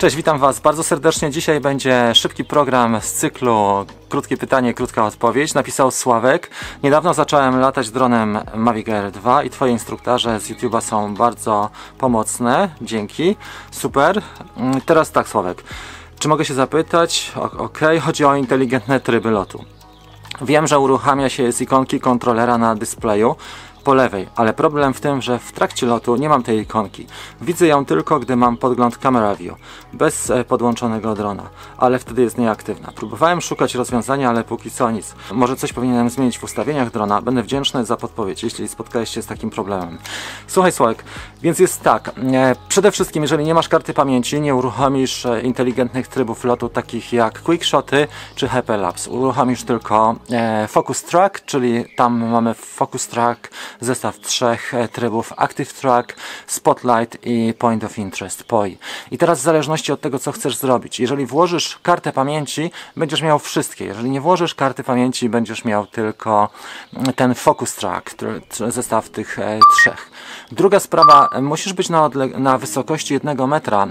Cześć, witam Was bardzo serdecznie. Dzisiaj będzie szybki program z cyklu Krótkie pytanie, krótka odpowiedź. Napisał Sławek. Niedawno zacząłem latać dronem Mavic Air 2 i Twoje instruktaże z YouTube'a są bardzo pomocne. Dzięki. Super. Teraz tak, Sławek. Czy mogę się zapytać? Okej, chodzi o inteligentne tryby lotu. Wiem, że uruchamia się z ikonki kontrolera na displeju po lewej, ale problem w tym, że w trakcie lotu nie mam tej ikonki. Widzę ją tylko, gdy mam podgląd Camera View, bez podłączonego drona, ale wtedy jest nieaktywna. Próbowałem szukać rozwiązania, ale póki co nic. Może coś powinienem zmienić w ustawieniach drona? Będę wdzięczny za podpowiedź, jeśli spotkałeś się z takim problemem. Słuchaj, Sławek, więc jest tak. Przede wszystkim, jeżeli nie masz karty pamięci, nie uruchomisz inteligentnych trybów lotu, takich jak Quickshoty czy Hyperlapse. Uruchomisz tylko Focus Track, czyli tam mamy Focus Track, zestaw trzech trybów: Active Track, Spotlight i Point of Interest, POI. I teraz w zależności od tego, co chcesz zrobić. Jeżeli włożysz kartę pamięci, będziesz miał wszystkie. Jeżeli nie włożysz karty pamięci, będziesz miał tylko ten Focus Track, zestaw tych trzech. Druga sprawa, musisz być na wysokości 1 metra.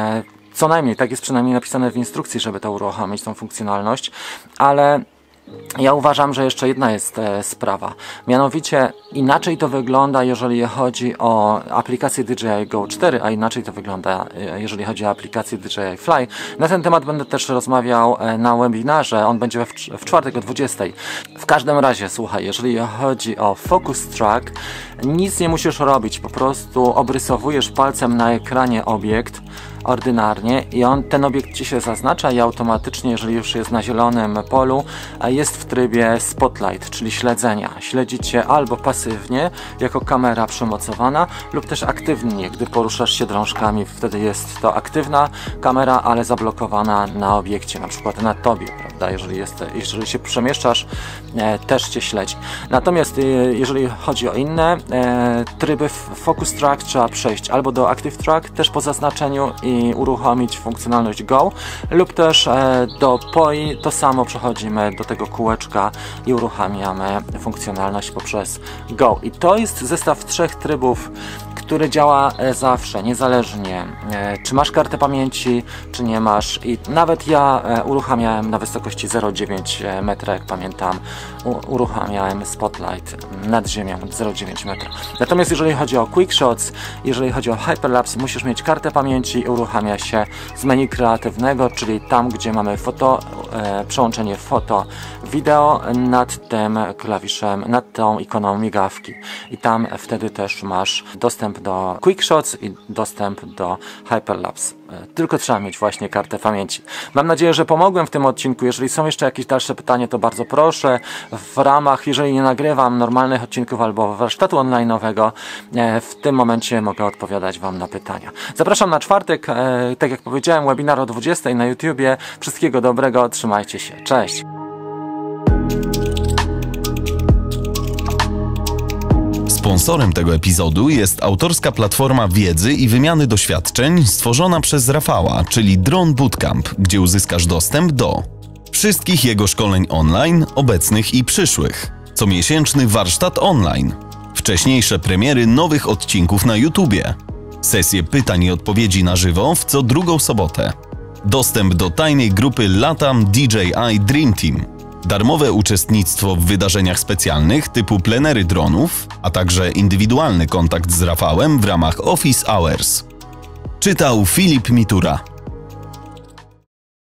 Co najmniej, tak jest przynajmniej napisane w instrukcji, żeby to uruchomić, tą funkcjonalność, ale ja uważam, że jeszcze jedna jest sprawa. Mianowicie inaczej to wygląda, jeżeli chodzi o aplikację DJI Go 4, a inaczej to wygląda, jeżeli chodzi o aplikację DJI Fly. Na ten temat będę też rozmawiał na webinarze. On będzie w czwartek o 20. W każdym razie, słuchaj, jeżeli chodzi o Focus Track, nic nie musisz robić. Po prostu obrysowujesz palcem na ekranie obiekt ordynarnie i ten obiekt Ci się zaznacza i automatycznie, jeżeli już jest na zielonym polu, jest w trybie Spotlight, czyli śledzenia. Śledzi Cię albo pasywnie, jako kamera przymocowana, lub też aktywnie, gdy poruszasz się drążkami. Wtedy jest to aktywna kamera, ale zablokowana na obiekcie, na przykład na Tobie, prawda? Jeżeli się przemieszczasz, też Cię śledzi. Natomiast jeżeli chodzi o inne tryby Focus Track, trzeba przejść albo do Active Track, też po zaznaczeniu, i uruchomić funkcjonalność Go, lub też do POI to samo, przechodzimy do tego kółeczka i uruchamiamy funkcjonalność poprzez Go. I to jest zestaw trzech trybów, który działa zawsze, niezależnie czy masz kartę pamięci, czy nie masz. I nawet ja uruchamiałem na wysokości 0,9 metra, jak pamiętam, uruchamiałem Spotlight nad ziemią 0,9 metra. Natomiast jeżeli chodzi o Quickshots, jeżeli chodzi o Hyperlapse, musisz mieć kartę pamięci i uruchamia się z menu kreatywnego, czyli tam, gdzie mamy przełączenie foto, wideo, nad tym klawiszem, nad tą ikoną migawki. I tam wtedy też masz dostęp do Quickshots i dostęp do Hyperlapse. Tylko trzeba mieć właśnie kartę pamięci. Mam nadzieję, że pomogłem w tym odcinku. Jeżeli są jeszcze jakieś dalsze pytania, to bardzo proszę. W ramach, jeżeli nie nagrywam normalnych odcinków albo warsztatu online'owego, w tym momencie mogę odpowiadać Wam na pytania. Zapraszam na czwartek, tak jak powiedziałem, webinar o 20 na YouTubie. Wszystkiego dobrego, trzymajcie się. Cześć! Sponsorem tego epizodu jest autorska platforma wiedzy i wymiany doświadczeń stworzona przez Rafała, czyli Drone Bootcamp, gdzie uzyskasz dostęp do wszystkich jego szkoleń online, obecnych i przyszłych, comiesięczny warsztat online, wcześniejsze premiery nowych odcinków na YouTubie, sesje pytań i odpowiedzi na żywo w co drugą sobotę, dostęp do tajnej grupy Latam DJI Dream Team, darmowe uczestnictwo w wydarzeniach specjalnych typu plenery dronów, a także indywidualny kontakt z Rafałem w ramach Office Hours. Czytał Filip Mitura.